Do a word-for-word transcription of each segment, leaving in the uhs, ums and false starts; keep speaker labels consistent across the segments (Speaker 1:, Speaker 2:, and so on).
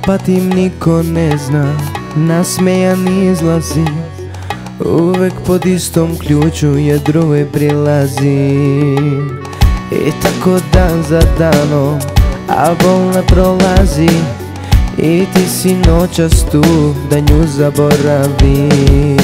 Speaker 1: patim niko ne zna, nasmejan izlazi, uvek pod istom ključu jedruje prilazi. I tako dan za danom, a bol ne prolazi, i ti si noćas tu da nju zaboravim.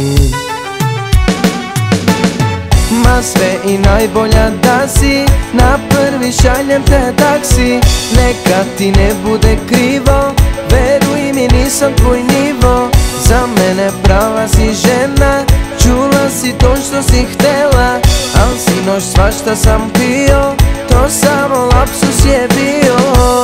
Speaker 1: Ma sve i najbolja da si, na prvi šaljem te taksi. Neka ti ne bude krivo, veruj mi nisam tvoj nivo. Za mene prava si žena, čula si to što si htela. Al sinoć svašta sam pio, to samo lapsus je bio.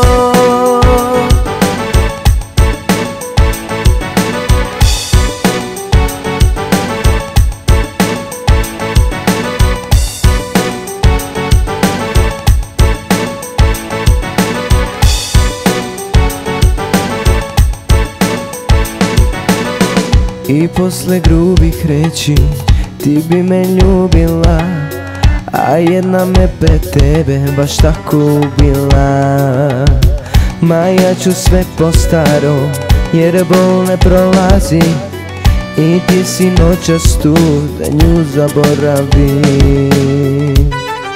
Speaker 1: I posle grubih reći ti bi me ljubila, a jedna me pred tebe baš tako ubila. Ma ja ću sve po starom, jer bol ne prolazi, i ti si noćas tu da nju zaboravim.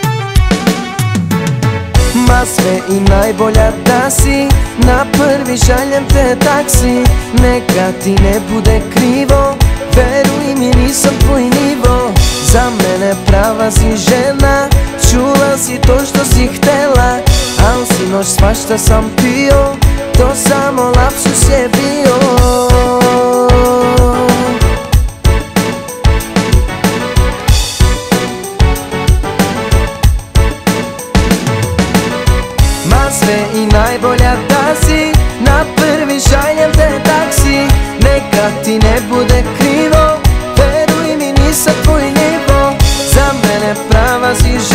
Speaker 1: Ma sve i najbolja da si, na prvi šaljem te taksi. Neka ti ne bude krivo, veruj mi nisam tvoj nivo. Za mene prava si žena, čula si to što si htela. Al sinoć svašta sam pio, to samo lapsus je bio. Sve i najbolja da si, na prvi šaljem te taksi. Neka ti ne bude krivo, veruj mi nisam tvoj nivo. Za mene prava si žena.